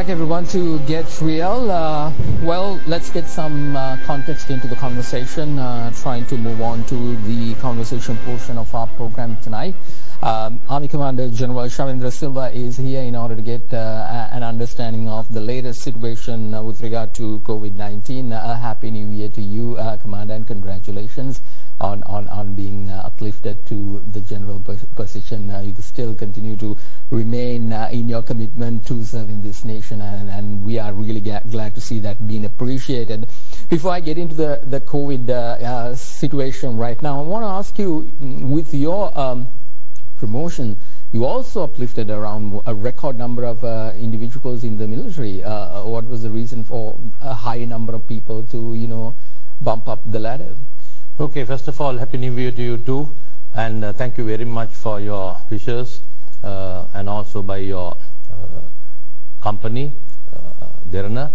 back, everyone, to Get Real. Well, let's get some context into the conversation, trying to move on to the conversation portion of our program tonight. Army Commander General Shavindra Silva is here in order to get an understanding of the latest situation with regard to COVID-19. Happy New Year to you, Commander, and congratulations on being uplifted to the general position. You still continue to remain in your commitment to serving this nation, and we are really glad to see that being appreciated. Before I get into the COVID situation right now, I want to ask you, with your promotion, you also uplifted around a record number of individuals in the military. What was the reason for a high number of people to, bump up the ladder? Okay, first of all, Happy New Year to you too, and thank you very much for your wishes, and also by your company, Derana.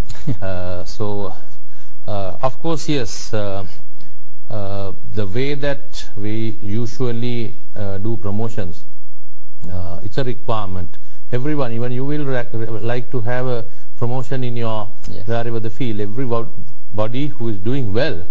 Of course, yes, the way that we usually do promotions, it's a requirement. Everyone, even you will like to have a promotion in your wherever the field. Everybody who is doing well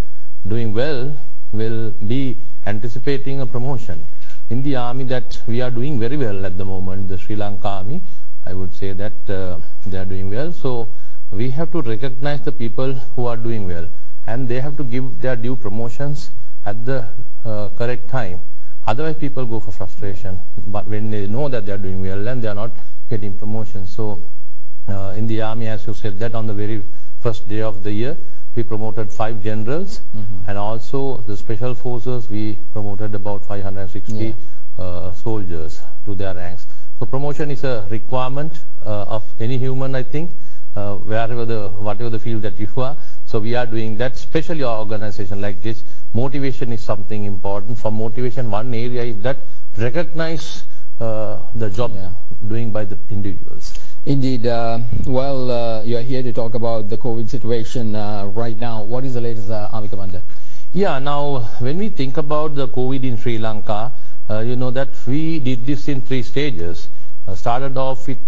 will be anticipating a promotion. In the army, that we are doing very well at the moment, the Sri Lanka Army, I would say that they are doing well. So we have to recognize the people who are doing well, and they have to give their due promotions at the correct time. Otherwise, people go for frustration. But when they know that they are doing well and they are not getting promotions. So in the army, as you said, that on the very first day of the year, we promoted 5 generals, and also the special forces, we promoted about 560 soldiers to their ranks. So promotion is a requirement of any human, I think, whatever the field that you are. So we are doing that, especially our organization like this. Motivation is something important. For motivation, one area is that recognize the job doing by the individuals. Indeed. Well, you are here to talk about the COVID situation right now. What is the latest, Army Commander? Yeah, now, when we think about the COVID in Sri Lanka, you know that we did this in 3 stages. Started off with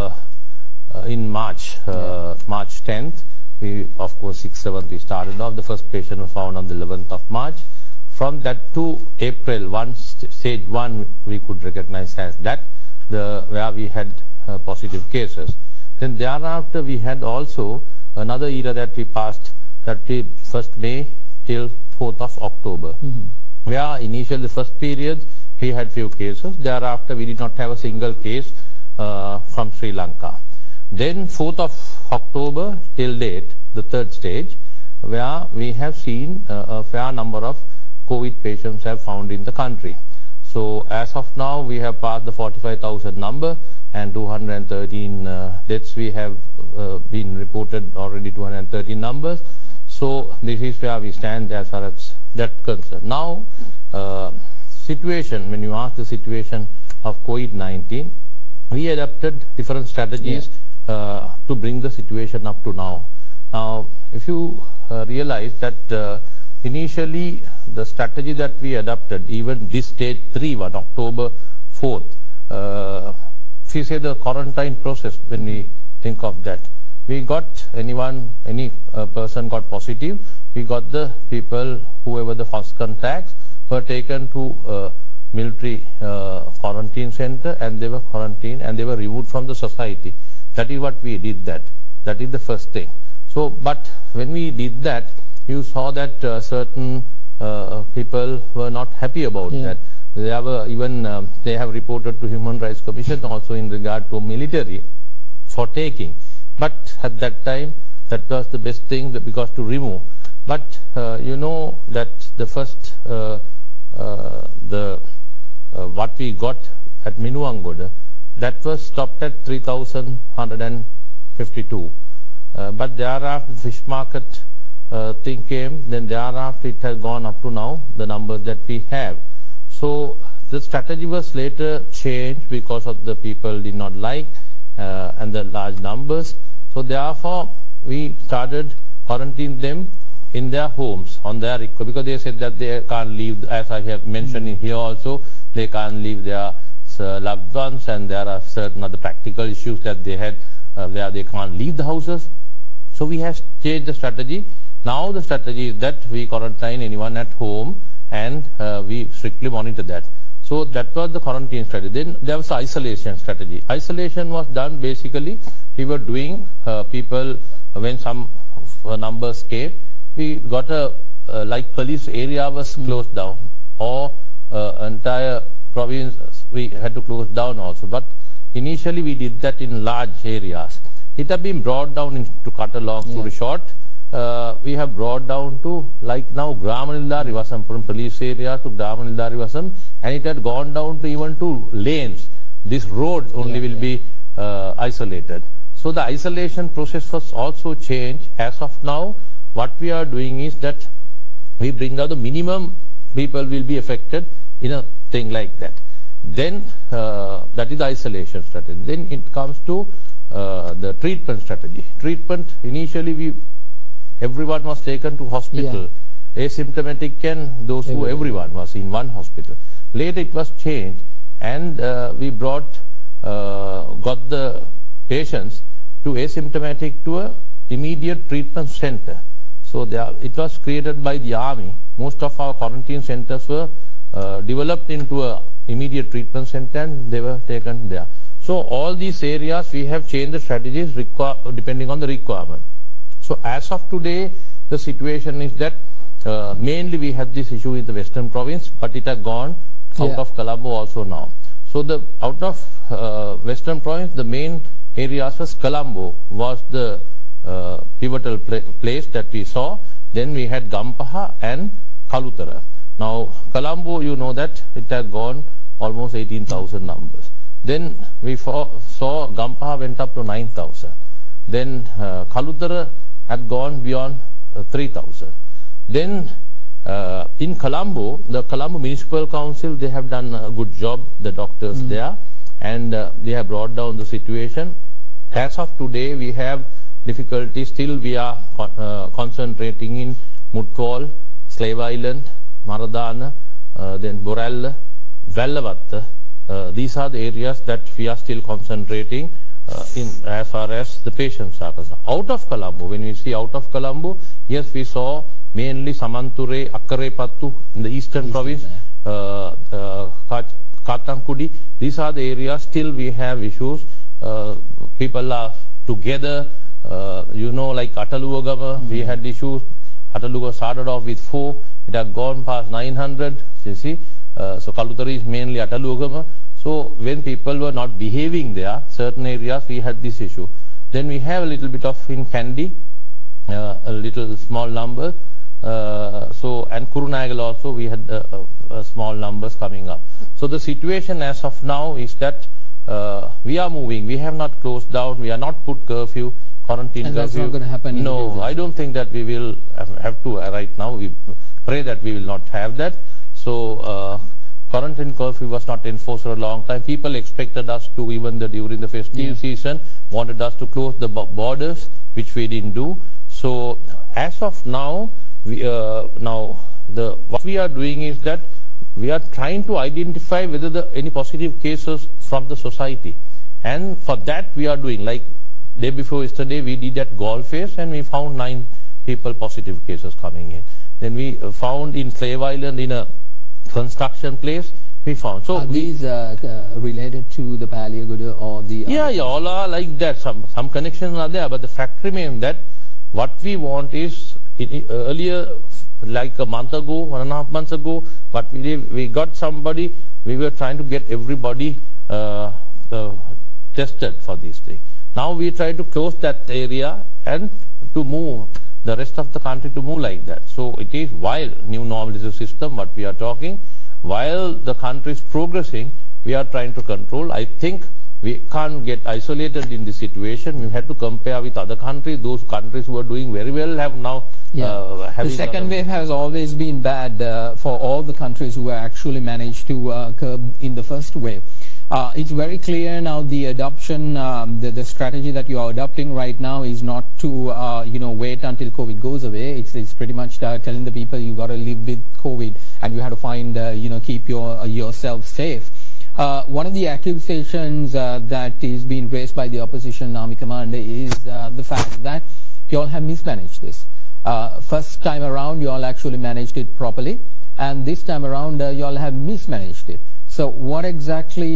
in March 10th. We, of course, 6th, 7th, we started off. The first patient was found on the 11th of March. From that to April, stage 1, we could recognize as that, where we had positive cases. Then thereafter, we had also another era that we passed, that 1st May till 4th of October. Where initially the first period, we had few cases. Thereafter, we did not have a single case from Sri Lanka. Then 4th of October till date, the 3rd stage, where we have seen a fair number of COVID patients have found in the country. So as of now, we have passed the 45,000 number, and 213 deaths we have been reported already, 213 numbers. So this is where we stand as far as that concerned. Now, situation, when you ask the situation of COVID-19, we adapted different strategies to bring the situation up to now. Now, if you realize that initially the strategy that we adopted, even this stage 3 one, October 4th, if you say the quarantine process, when we think of that, we got any person got positive, we got the people, whoever the first contacts, were taken to military quarantine center, and they were quarantined and they were removed from the society. That is what we did that. That is the first thing. So, but when we did that, you saw that certain people were not happy about that. They were even they have reported to Human Rights Commission also in regard to military for taking. But at that time, that was the best thing because to remove. But you know that the first what we got at Minuangoda, that was stopped at 3,152. But thereafter, the fish market thing came, then thereafter it has gone up to now, the number that we have. So the strategy was later changed because of the people did not like and the large numbers. So therefore, we started quarantining them in their homes on their request, because they said that they can't leave, as I have mentioned in here also, they can't leave their loved ones, and there are certain other practical issues that they had where they can't leave the houses. So we have changed the strategy. Now the strategy is that we quarantine anyone at home, and we strictly monitor that. So that was the quarantine strategy. Then there was isolation strategy. Isolation was done basically, we were doing people, when some numbers came, we got like police area was closed down, or entire province we had to close down also. But initially we did that in large areas. It had been brought down to cut a long story short. We have brought down to, like now, Gramanildari Wasam, from police area to Gramanildari Wasam, and it had gone down to even to lanes. This road only will be isolated. So the isolation process was also changed. As of now, what we are doing is that we bring out the minimum people will be affected in a thing like that. Then that is the isolation strategy. Then it comes to the treatment strategy. Treatment, initially everyone was taken to hospital. Asymptomatic and those who everyone was in one hospital. Later it was changed, and we got the patients to asymptomatic to a immediate treatment center. So it was created by the army. Most of our quarantine centers were developed into a immediate treatment center, and they were taken there. So all these areas we have changed the strategies depending on the requirement. So as of today, the situation is that mainly we had this issue in the Western Province, but it has gone out of Colombo also now. So out of Western Province, the main areas was Colombo was the pivotal place that we saw. Then we had Gampaha and Kalutara. Now Colombo, you know that it has gone almost 18,000 numbers. Then we saw Gampaha went up to 9,000. Then Kalutara had gone beyond 3,000. Then in Colombo, the Colombo Municipal Council, they have done a good job, the doctors there, and they have brought down the situation. As of today, we have difficulties. Still we are concentrating in Mutwal, Slave Island, Maradana, then Borella, Vellavatta. These are the areas that we are still concentrating in as far as the patients are concerned. Out of Colombo, when we see out of Colombo, yes, we saw mainly Samanture, Akkarepattu in the eastern province, Katankudi. These are the areas still we have issues. People are together, like Atalugama, we had issues. Ataluga started off with 4, it had gone past 900, you see. So Kalutara is mainly Atalugama. So when people were not behaving there, certain areas we had this issue. Then we have a little bit of in Kandy, a little small number. And Kurunagal also we had small numbers coming up. So the situation as of now is that we are moving. We have not closed down. We are not put curfew, quarantine and curfew. That's not going to happen. No, I don't think that we will have to right now. We pray that we will not have that. So quarantine curfew was not enforced for a long time. People expected us to, even during the festive season, wanted us to close the borders, which we didn't do. So as of now, what we are doing is that we are trying to identify whether any positive cases from the society, and for that we are doing, like day before yesterday we did at Golface and we found 9 people positive cases coming in. Then we found in Slave Island in a construction place we found. So are these related to the Paliaguda or the? Yeah, all are like that. Some connections are there, but the fact remains that what we want is earlier, like a month ago, 1.5 months ago, but we got somebody. We were trying to get everybody tested for these things. Now we try to close that area and to move the rest of the country to move like that. So it is, while new normal is a system, what we are talking, while the country is progressing, we are trying to control. I think we can't get isolated in this situation. We have to compare with other countries. Those countries who are doing very well have now the second wave has always been bad for all the countries who actually managed to curb in the first wave. It's very clear now the adoption, the strategy that you are adopting right now is not to wait until COVID goes away. It's pretty much telling the people you got to live with COVID and you have to find keep yourself safe. One of the accusations that is being raised by the opposition army commander is the fact that you all have mismanaged this. First time around, you all actually managed it properly, and this time around, you all have mismanaged it. So what exactly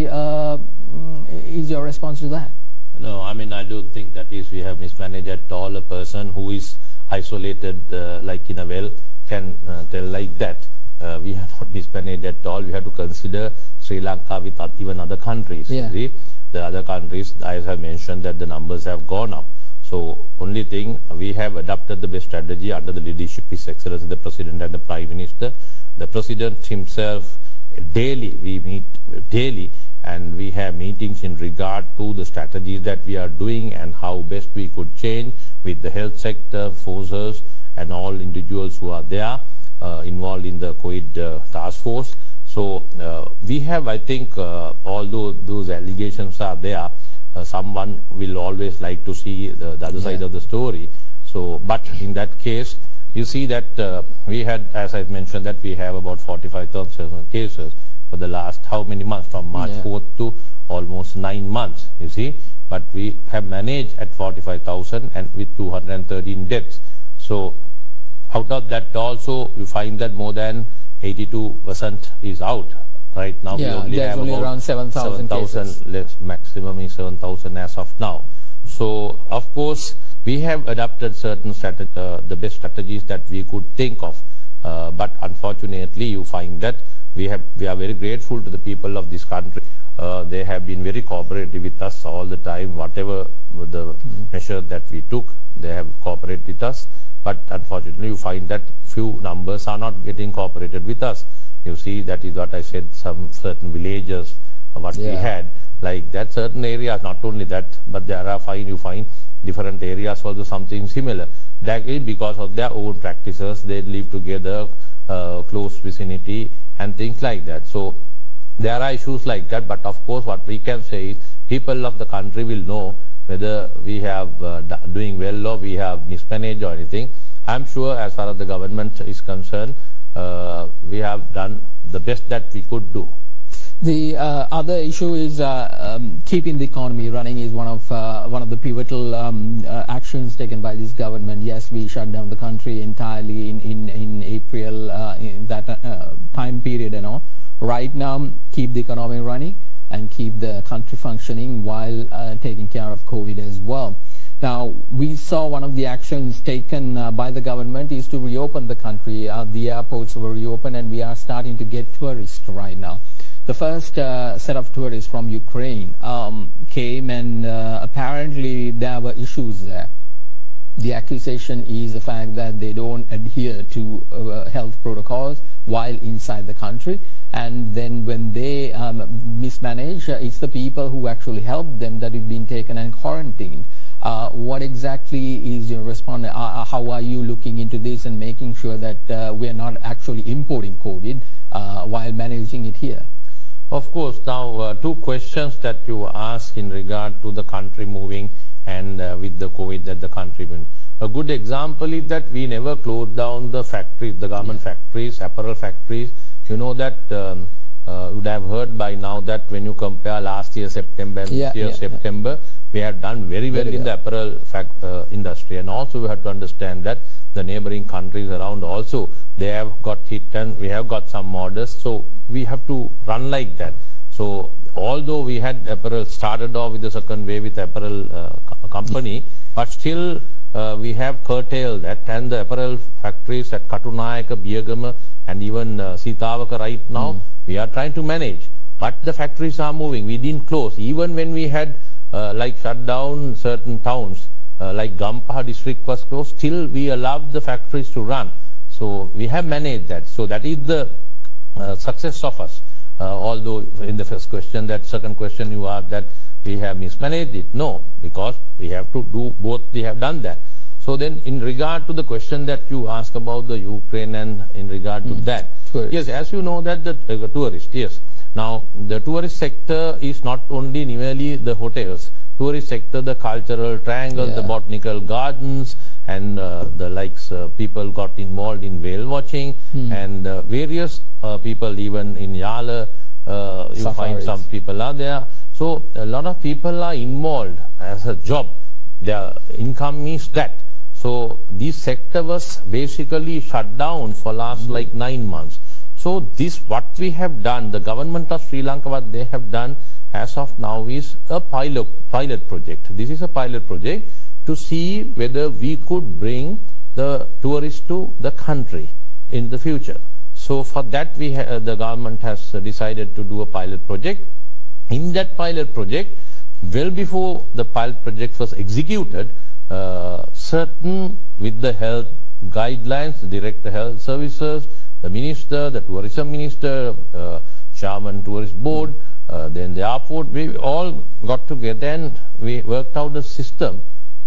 is your response to that? No, I mean, I don't think that is we have mismanaged at all. A person who is isolated, like in a well, can tell like that. We have not mismanaged at all. We have to consider Sri Lanka with even other countries. Yeah. The other countries, as I mentioned, that the numbers have gone up. So only thing, we have adopted the best strategy under the leadership of His Excellency the President and the Prime Minister. The President himself, daily, we meet daily, and we have meetings in regard to the strategies that we are doing and how best we could change with the health sector, forces, and all individuals who are there involved in the COVID task force. So we have, I think, although those allegations are there, someone will always like to see the other side of the story. So, but in that case, you see that we had, as I mentioned, that we have about 45,000 cases for the last how many months, from March 4th to almost 9 months, you see. But we have managed at 45,000 and with 213 deaths. So out of that also, you find that more than 82% is out. Right now, we only have only around 7,000 cases. Less, maximum is 7,000 as of now. So, of course, we have adopted certain the best strategies that we could think of. But unfortunately, you find that we are very grateful to the people of this country. They have been very cooperative with us all the time. Whatever the measure that we took, they have cooperated with us. But unfortunately, you find that few numbers are not getting cooperated with us. You see, that is what I said, some certain villages, what we had, like that, certain areas, not only that, but there are you find different areas also something similar. That is because of their own practices, they live together, close vicinity, and things like that. So there are issues like that, but of course what we can say is people of the country will know whether we have doing well or we have mismanaged or anything. I'm sure as far as the government is concerned, we have done the best that we could do. The other issue is keeping the economy running is one of the pivotal actions taken by this government. Yes, we shut down the country entirely in April, in that time period and all. Right now, keep the economy running and keep the country functioning while taking care of COVID as well. Now, we saw one of the actions taken by the government is to reopen the country. The airports were reopened and we are starting to get tourists right now. The first set of tourists from Ukraine came, and apparently there were issues there. The accusation is the fact that they don't adhere to health protocols while inside the country, and then when they mismanage, it's the people who actually helped them that have been taken and quarantined. What exactly is your response? How are you looking into this and making sure that we are not actually importing COVID while managing it here? Of course. Now, two questions that you ask in regard to the country moving and with the COVID that the country went. A good example is that we never closed down the factories, the garment factories, apparel factories. You know that you would have heard by now that when you compare last year September and this year September, we have done very well in the apparel industry. And also we have to understand that the neighboring countries around also, they have got hit and we have got some orders. So we have to run like that. So although we had apparel started off with the second wave with apparel company, but still we have curtailed that, and the apparel factories at Katunayaka, Biyagama, and even Sitawaka right now, we are trying to manage. But the factories are moving. We didn't close. Even when we had like shut down certain towns, like Gampaha district was closed, still we allowed the factories to run. So we have managed that. So that is the success of us. Although in the first question, that second question you asked that we have mismanaged it. No, because we have to do both. We have done that. So then in regard to the question that you asked about the Ukraine and in regard to that. Tourist. Yes, as you know that the tourist, yes. Now, the tourist sector is not only merely the hotels. Tourist sector, the cultural triangle, the botanical gardens, and the likes. People got involved in whale watching, and various people even in Yala, you find some people are there. So a lot of people are involved as a job. Their income is that. So this sector was basically shut down for last like 9 months. So this, what we have done, the government of Sri Lanka, what they have done as of now is a pilot project. This is a pilot project to see whether we could bring the tourists to the country in the future. So for that, the government has decided to do a pilot project. In that pilot project, well before the pilot project was executed, certain with the health guidelines, the Director Health Services, the Minister, the Tourism Minister, Chairman Tourist Board, then the airport, we all got together and we worked out a system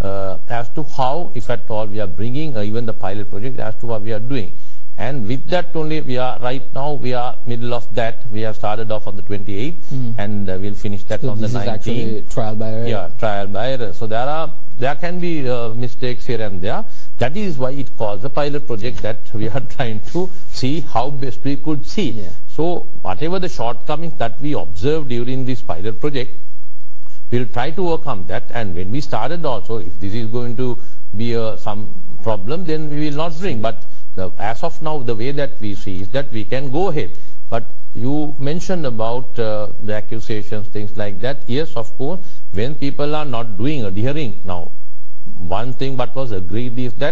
as to how, if at all, we are bringing even the pilot project as to what we are doing. And with that only, we are right now, we are middle of that. We have started off on the 28th and we'll finish that on the 19th. This is actually trial by error? Yeah, trial by error. So there can be mistakes here and there. That is why it calls a pilot project, that we are trying to see how best we could see. Yeah. So whatever the shortcomings that we observed during this pilot project, we'll try to overcome that. And when we started also, if this is going to be some problem, then we will not bring. But as of now, the way that we see is that we can go ahead. But you mentioned about the accusations, things like that. Yes, of course, when people are not adhering. Now, one thing what was agreed is that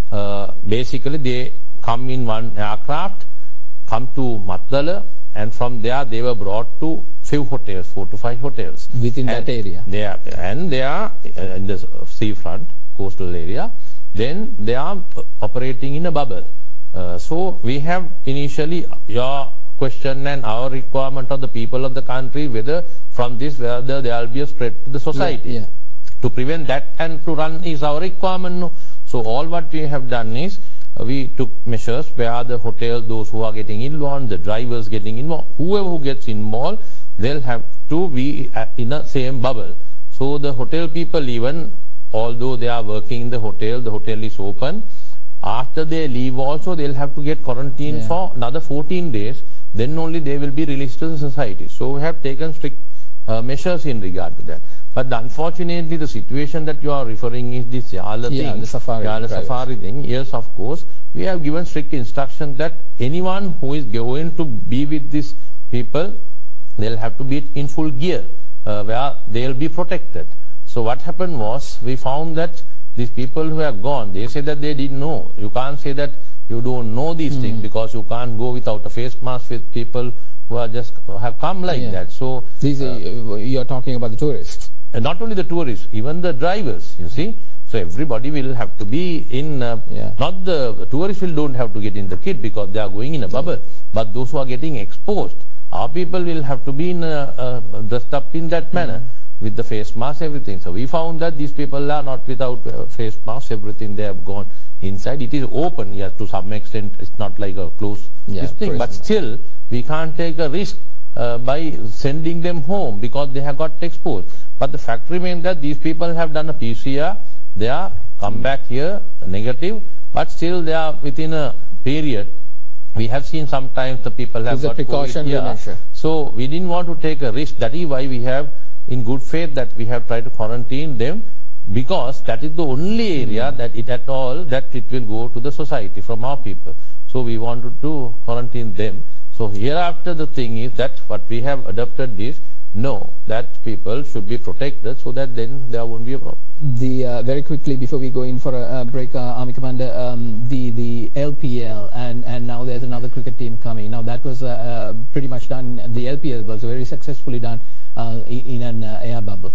basically they come in one aircraft, come to Matdala, and from there they were brought to few hotels, 4 to 5 hotels. Within that area? They are in the seafront, coastal area. Then they are operating in a bubble. So we have initially your question and our requirement of the people of the country, whether from this, whether there will be a spread to the society. Yeah. To prevent that and to run is our requirement. No? So all what we have done is, we took measures where the hotel, those who are getting involved, the drivers getting involved, whoever who gets involved, they'll have to be in a same bubble. So the hotel people, even although they are working in the hotel is open. After they leave also, they'll have to get quarantined for another 14 days. Then only they will be released to the society. So we have taken strict measures in regard to that. But unfortunately, the situation that you are referring is this Yala thing. The safari thing. Yes, of course. We have given strict instruction that anyone who is going to be with these people, they'll have to be in full gear, where they'll be protected. So what happened was, we found that these people who have gone, they say that they didn't know. You can't say that you don't know these things, because you can't go without a face mask with people who are just have come like that. So these you're talking about the tourists. Not only the tourists, even the drivers, you see. So everybody will have to be in, not the tourists don't have to get in the kit because they are going in a bubble, but those who are getting exposed, our people will have to be in dressed up in that manner with the face mask, everything. So we found that these people are not without face mask, everything they have gone inside. It is open, yes, to some extent. It's not like a closed thing, but still we can't take a risk by sending them home because they have got exposed. But the fact remains that these people have done a PCR, they are come back here negative, but still they are within a period. We have seen sometimes the people have got precaution measure. So we didn't want to take a risk. That is why we have, in good faith, that we have tried to quarantine them, because that is the only area that it will go to the society from our people. So we wanted to quarantine them. So hereafter the thing is that what we have adopted is, that people should be protected, so that then there won't be a problem. Very quickly before we go in for a break, Army Commander, the LPL and now there's another cricket team coming. Now that was pretty much done. The LPL was very successfully done in an air bubble.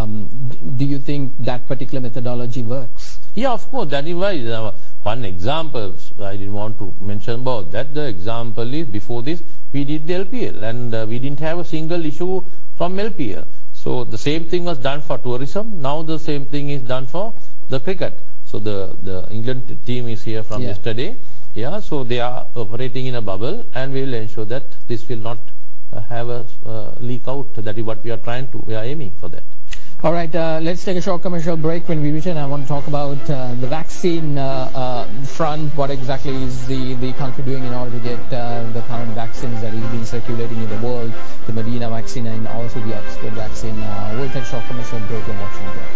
Do you think that particular methodology works? Yeah, of course. That is why one example I didn't want to mention about that. The example is, before this we did the LPL and we didn't have a single issue from LPL. So the same thing was done for tourism. Now the same thing is done for the cricket. So the England team is here from yesterday. Yeah, so they are operating in a bubble, and we will ensure that this will not have a leak out. That is what we are aiming for that. All right, let's take a short commercial break. When we return, I want to talk about the vaccine front. What exactly is the country doing in order to get the current vaccines that is being circulating in the world, the Medina vaccine and also the Oxford vaccine. We'll take a short commercial break and watch it.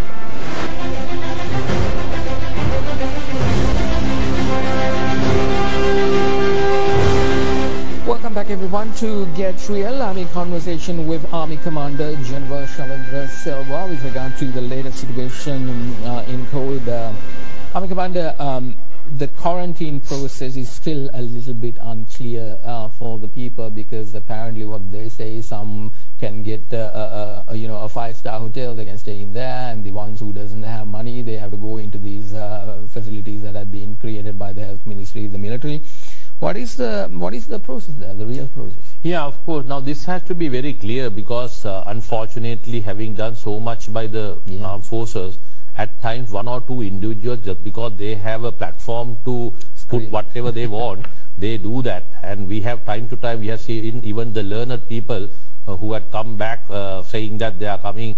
Welcome back, everyone, to Get Real. I'm in conversation with Army Commander General Shavendra Silva with regard to the latest situation in COVID. Army Commander, the quarantine process is still a little bit unclear for the people, because apparently what they say, some can get a 5-star hotel, they can stay in there, and the ones who doesn't have money, they have to go into these facilities that have been created by the health ministry, the military. What is the process there, the real process? Yeah, of course. Now this has to be very clear, because unfortunately, having done so much by the armed forces, at times one or two individuals, just because they have a platform to put whatever they want, they do that. And we have time to time, we have seen even the learned people who had come back saying that they are coming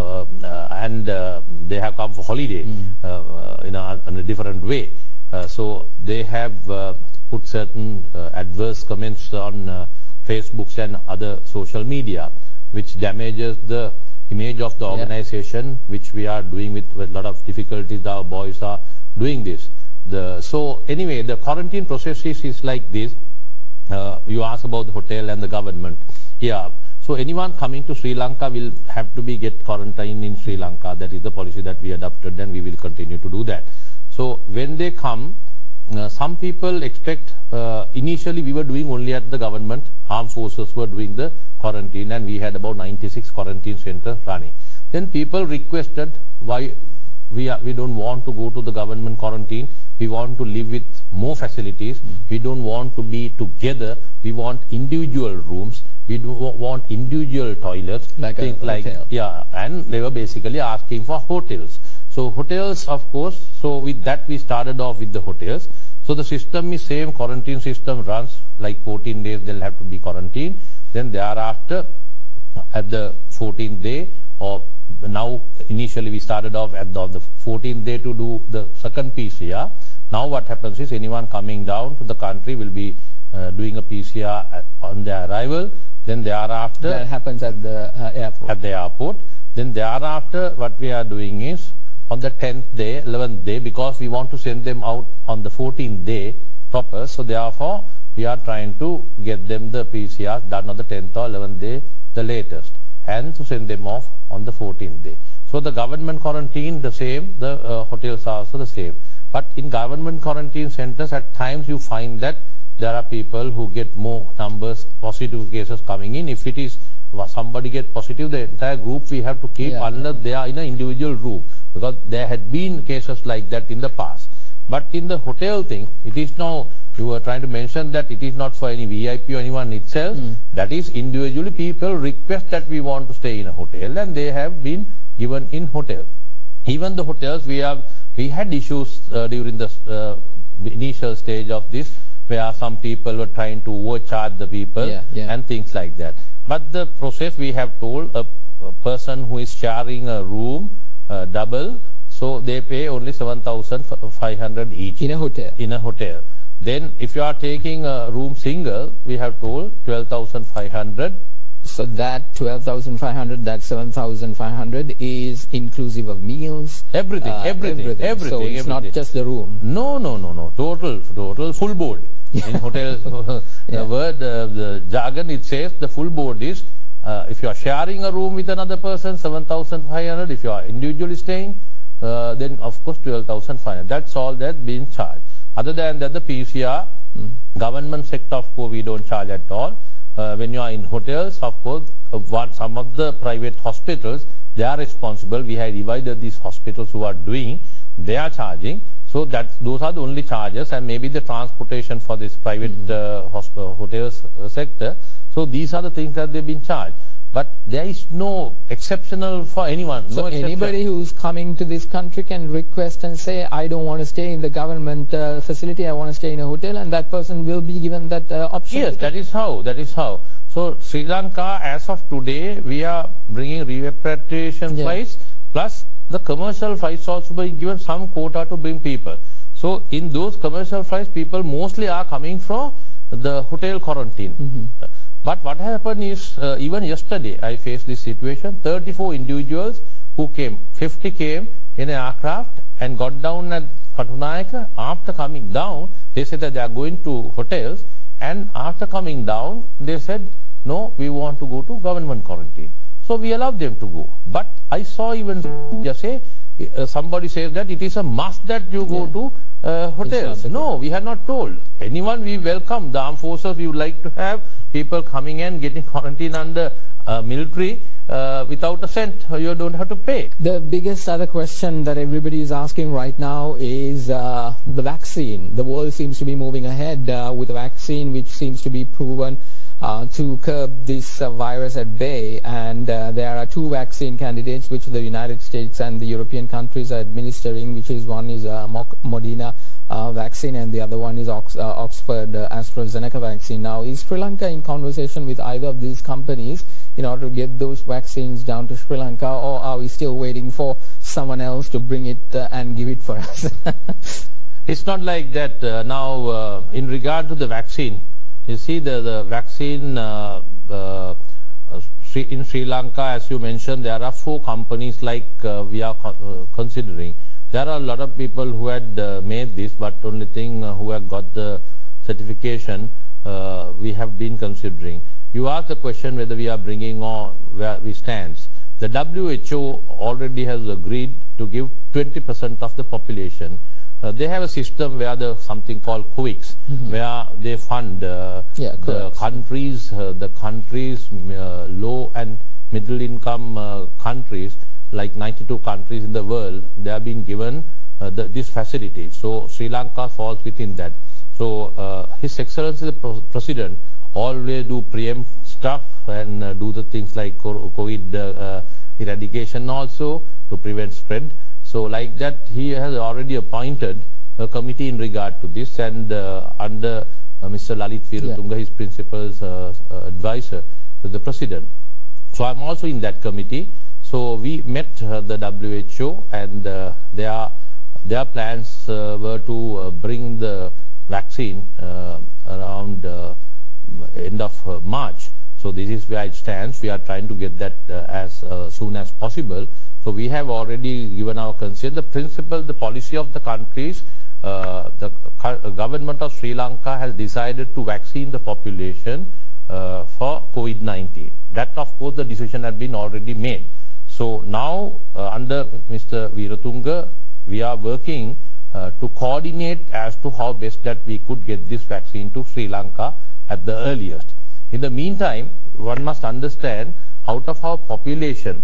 and they have come for holiday in a different way. So they have put certain adverse comments on Facebook and other social media, which damages the image of the organization, which we are doing with a lot of difficulties. Our boys are doing this. So anyway, the quarantine process is like this. You asked about the hotel and the government. Yeah. So anyone coming to Sri Lanka will have to get quarantined in Sri Lanka. That is the policy that we adopted, and we will continue to do that. So when they come, some people expect, initially we were doing only at the government, armed forces were doing the quarantine, and we had about 96 quarantine centers running. Then people requested, why we don't want to go to the government quarantine, we want to live with more facilities, we don't want to be together, we want individual rooms, we want individual toilets, like a hotel. Yeah, and they were basically asking for hotels. So hotels, of course, so with that we started off with the hotels. So the system is same, quarantine system runs like 14 days, they'll have to be quarantined. Then thereafter, at the 14th day, or now initially we started off at the 14th day to do the second PCR. Now what happens is anyone coming down to the country will be doing a PCR on their arrival. Then thereafter... That happens at the airport. At the airport. Then thereafter, what we are doing is, on the 10th day, 11th day, because we want to send them out on the 14th day proper, so therefore we are trying to get them the PCR done on the 10th or 11th day, the latest, and to send them off on the 14th day. So the government quarantine, the same, the hotels are also the same. But in government quarantine centers, at times you find that there are people who get more numbers, positive cases coming in. If it is somebody get positive, the entire group we have to keep unless they are in an individual room, because there had been cases like that in the past. But in the hotel thing, it is now, you were trying to mention that it is not for any VIP or anyone itself. That is individually people request that we want to stay in a hotel, and they have been given in hotel. Even the hotels, we had issues during the initial stage of this, where some people were trying to overcharge the people and things like that. But the process, we have told a person who is sharing a room double, so they pay only 7,500 each. In a hotel? In a hotel. Then if you are taking a room single, we have told 12,500. So that 12,500, that 7,500 is inclusive of meals? Everything. So it's not just the room? No. Total full board. In hotel, the word, the jargon, it says the full board is, if you are sharing a room with another person, 7,500. If you are individually staying, then of course 12,500. That's all that being charged. Other than that, the PCR, government sector, of course, we don't charge at all. When you are in hotels, of course, some of the private hospitals, they are responsible. We have divided these hospitals who are doing, they are charging. So those are the only charges, and maybe the transportation for this private hotels sector. So these are the things that they've been charged. But there is no exceptional for anyone. So anybody who's coming to this country can request and say, I don't want to stay in the government facility, I want to stay in a hotel, and that person will be given that option? Yes, that is how. So Sri Lanka, as of today, we are bringing repatriation flights Plus, the commercial flights also be given some quota to bring people. So, in those commercial flights, people mostly are coming from the hotel quarantine. But what happened is, even yesterday, I faced this situation. 34 individuals who came, 50 came in an aircraft and got down at Katunayaka. After coming down, they said that they are going to hotels. And after coming down, they said, no, we want to go to government quarantine. So we allowed them to go. But I saw even just say, somebody says that it is a must that you go to hotels. No, we have not told. Anyone we welcome. The armed forces, we would like to have people coming and getting quarantine under military without a cent. You don't have to pay. The biggest other question that everybody is asking right now is the vaccine. The world seems to be moving ahead with a vaccine which seems to be proven to curb this virus at bay, and there are two vaccine candidates which the United States and the European countries are administering, which is one is Moderna vaccine and the other one is Oxford AstraZeneca vaccine. Now, is Sri Lanka in conversation with either of these companies in order to get those vaccines down to Sri Lanka, or are we still waiting for someone else to bring it and give it for us? It's not like that. Now, in regard to the vaccine, you see the vaccine in Sri Lanka, as you mentioned, there are 4 companies like we are considering. There are a lot of people who had made this, but only thing who have got the certification we have been considering. You asked the question whether we are bringing or where we stand. The WHO already has agreed to give 20% of the population. They have a system where there's something called COVAX, where they fund the countries, low and middle income countries, like 92 countries in the world. They have been given this facility. So Sri Lanka falls within that. So His Excellency the President always do preempt stuff and do the things like COVID eradication also to prevent spread. So like that, he has already appointed a committee in regard to this, and under Mr. Lalit Veeratunga, his principal's advisor to the President. So I'm also in that committee. So we met the WHO, and their plans were to bring the vaccine around end of March. So this is where it stands. We are trying to get that as soon as possible. So we have already given our consent. The principle, the policy of the countries, the government of Sri Lanka has decided to vaccine the population for COVID-19. That, of course, the decision has been already made. So now, under Mr. Veeratunga, we are working to coordinate as to how best that we could get this vaccine to Sri Lanka at the earliest. In the meantime, one must understand, out of our population,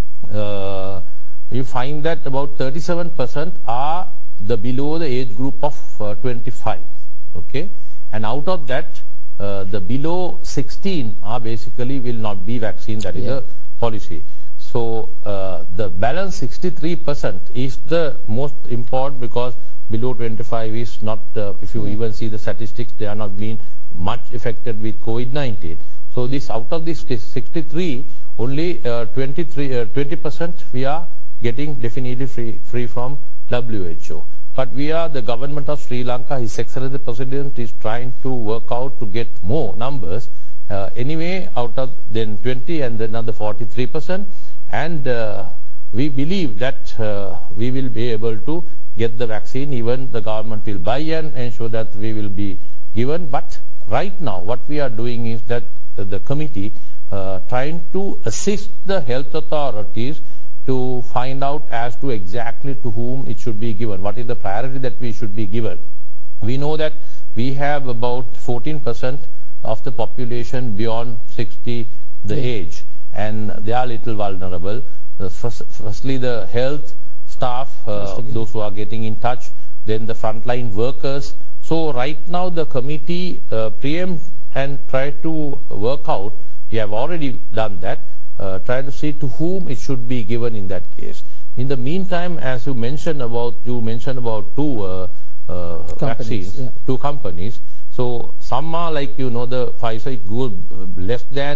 you find that about 37% are below the age group of 25. Okay, and out of that, the below 16 are basically will not be vaccinated. That is the policy. So the balance 63% is the most important, because below 25 is not, if you even see the statistics, they are not being much affected with COVID-19. So this, out of this 63, only 20% we are getting definitely free from WHO. But we are, the government of Sri Lanka, His Excellency the President is trying to work out to get more numbers. Anyway, out of then 20 and then another 43%. And we believe that we will be able to get the vaccine. Even the government will buy and ensure that we will be given. But right now, what we are doing is that the committee trying to assist the health authorities to find out as to exactly to whom it should be given. What is the priority that we should be given? We know that we have about 14% of the population beyond 60 the age, and they are little vulnerable. Firstly, the health staff, those who are getting in touch, then the frontline workers. So right now the committee preempt and try to work out. We have already done that. Try to see to whom it should be given in that case. In the meantime, as you mentioned about two vaccines, two companies. So some are like, the Pfizer, it goes less than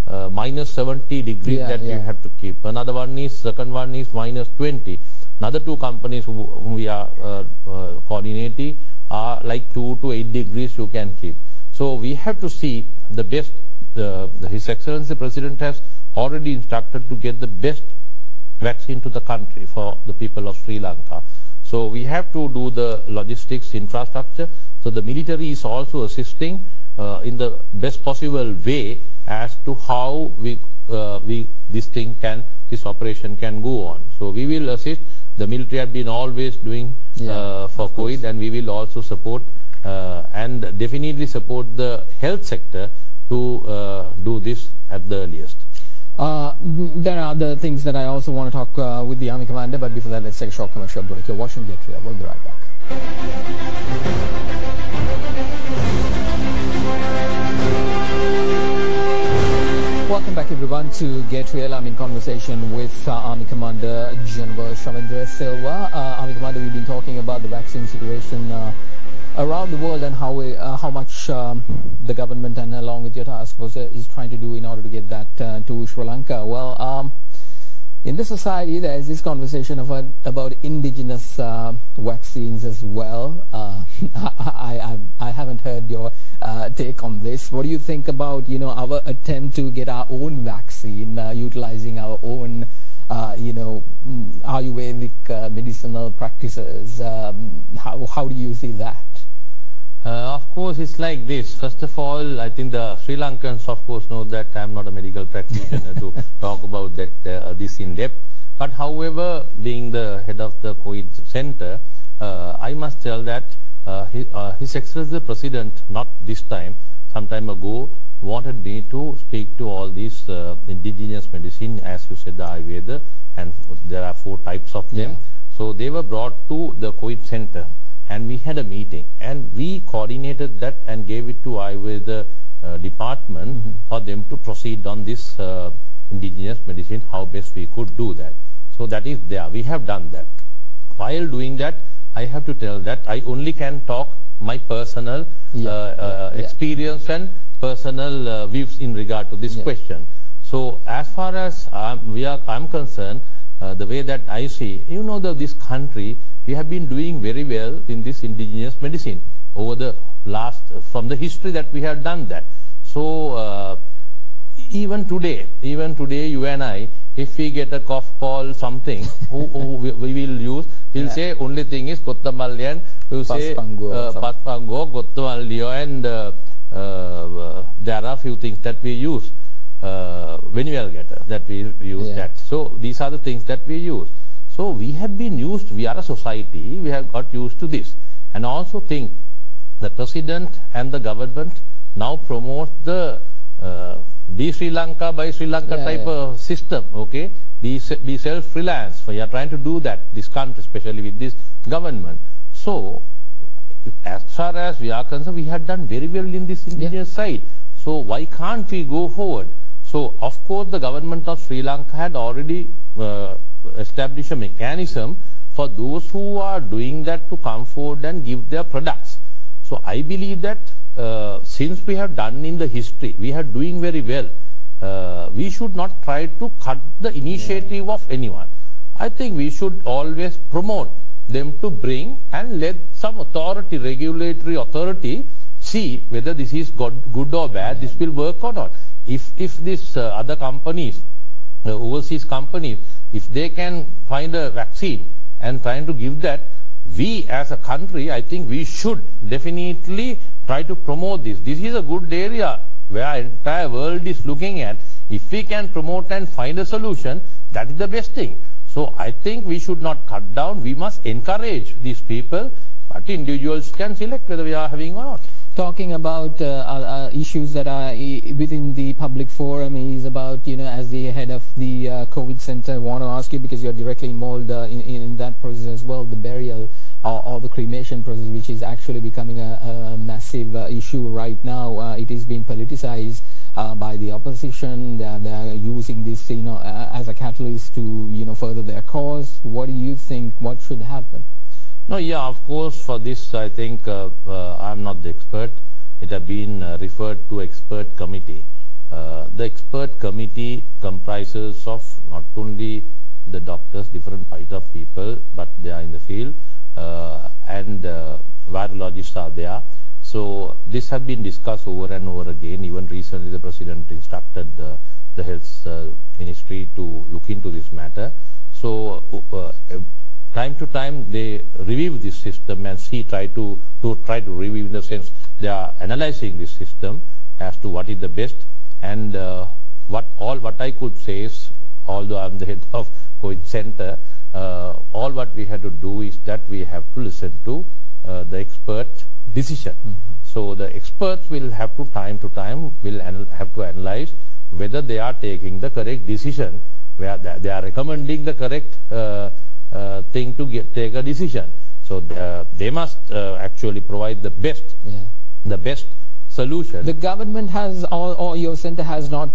minus 70 degrees that you have to keep. Another one is, second one is minus 20. Another two companies whom we are coordinating are like 2 to 8 degrees you can keep. So we have to see the best. His Excellency President has already instructed to get the best vaccine to the country for the people of Sri Lanka. So we have to do the logistics infrastructure. So the military is also assisting in the best possible way as to how this operation can go on. So we will assist. The military have been always doing for COVID, and we will also support and definitely support the health sector to do this at the earliest. There are other things that I also want to talk with the Army Commander, but before that, let's take a short commercial break. You're watching Get Real. We'll be right back. Welcome back, everyone, to Get Real. I'm in conversation with Army Commander General Shamendra Silva. Army Commander, we've been talking about the vaccine situation around the world and how much the government and along with your task force is trying to do in order to get that to Sri Lanka. Well, in this society, there is this conversation about indigenous vaccines as well. I haven't heard your take on this. What do you think about our attempt to get our own vaccine, utilizing our own Ayurvedic medicinal practices? How do you see that? Of course, it's like this. First of all, I think the Sri Lankans, of course, know that I'm not a medical practitioner to talk about that this in depth. But however, being the head of the COVID center, I must tell that His Excellency the President, not this time, some time ago, wanted me to speak to all these indigenous medicine, as you said, the Ayurveda, and there are 4 types of them. So they were brought to the COVID center. And we had a meeting, and we coordinated that and gave it to Ayurveda department for them to proceed on this indigenous medicine, how best we could do that. So that is there. We have done that. While doing that, I have to tell that I only can talk my personal experience and personal views in regard to this question. So as far as I'm concerned, the way that I see, this country, we have been doing very well in this indigenous medicine over the from the history that we have done that. So even today, you and I, if we get a cough call, something, we will use, we'll say only thing is Kottamallian, we'll say Paspango, Kottamalliyo, and there are a few things that we use. Venuelgetter that we use that. So these are the things that we use. So we have been used, we are a society, we have got used to this. And also think the President and the government now promote the Be Sri Lanka, by Sri Lanka type of system, okay? Be self-reliance. We are trying to do that, this country, especially with this government. So, as far as we are concerned, we have done very well in this indigenous side. So why can't we go forward? So, of course, the government of Sri Lanka had already established a mechanism for those who are doing that to come forward and give their products. So, I believe that since we have done in the history, we are doing very well. We should not try to cut the initiative of anyone. I think we should always promote them to bring and let some authority, regulatory authority, see whether this is good or bad, this will work or not. If these other companies, overseas companies, if they can find a vaccine and trying to give that, we as a country, I think we should definitely try to promote this. This is a good area where entire world is looking at. If we can promote and find a solution, that is the best thing. So I think we should not cut down. We must encourage these people, but individuals can select whether we are having or not. Talking about issues that are within the public forum is about, as the head of the COVID center, I want to ask you, because you're directly involved in that process as well, the burial or the cremation process, which is actually becoming a massive issue right now. It is being politicized by the opposition. They're using this, as a catalyst to, further their cause. What do you think? What should happen? No, yeah, of course, for this, I think I'm not the expert. It has been referred to expert committee. The expert committee comprises of not only the doctors, different types of people, but they are in the field, and virologists are there. So this has been discussed over and over again. Even recently the President instructed the Health Ministry to look into this matter. So time to time they review this system and try to review, in the sense they are analyzing this system as to what is the best. And what I could say is, although I'm the head of COVID center, all what we have to do is that we have to listen to the expert decision. So the experts will have to time have to analyze whether they are taking the correct decision, where they are recommending the correct thing to take a decision. So they must actually provide the best, the best solution. The government has, or your center has not,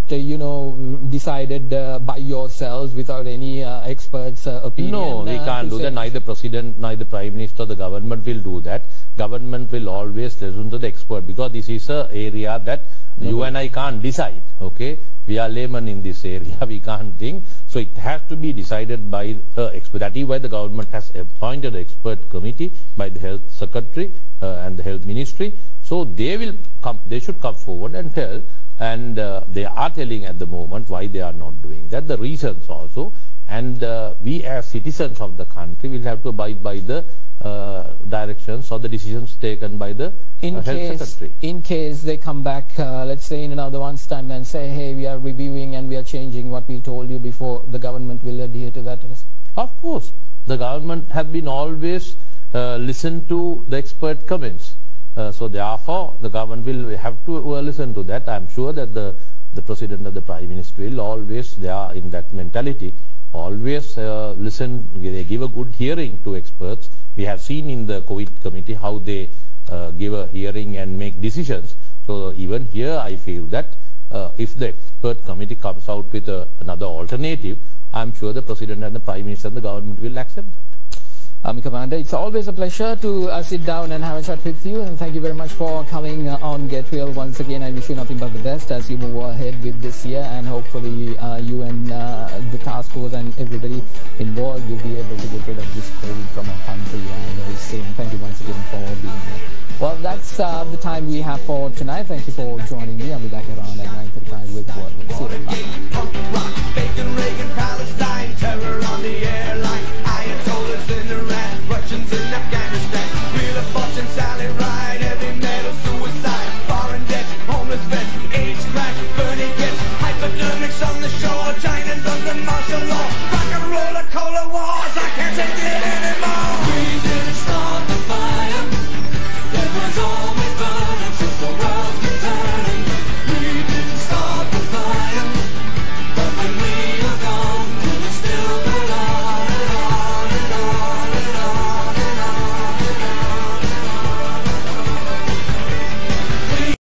decided by yourselves without any experts' opinion? No, we can't do that. Neither President, neither Prime Minister, the government will do that. Government will always listen to the expert, because this is an area that you and I can't decide. Okay, we are laymen in this area. We can't think. So it has to be decided by the expert. That is why the government has appointed an expert committee by the Health Secretary and the Health Ministry. So they will come. They should come forward and tell. And they are telling at the moment why they are not doing that. The reasons also. And we as citizens of the country will have to abide by the directions or the decisions taken by the Health Secretary. In case they come back, let's say in another month's time, and say, hey, we are reviewing and we are changing what we told you before, the government will adhere to that? Of course. The government has been always listened to the expert comments. So therefore, the government will have to listen to that. I am sure that the President and the Prime Minister will always, they are in that mentality, always listen, they give a good hearing to experts. We have seen in the COVID committee how they give a hearing and make decisions. So even here I feel that if the expert committee comes out with another alternative, I am sure the President and the Prime Minister and the government will accept that. Commander, it's always a pleasure to sit down and have a chat with you, and thank you very much for coming on Get Real once again. I wish you nothing but the best as you move ahead with this year, and hopefully you and the task force and everybody involved will be able to get rid of this COVID from our country very soon. Thank you once again for being here. Well, that's the time we have for tonight. Thank you for joining me. I'll be back around at 9:35 with World. See you then. Bye.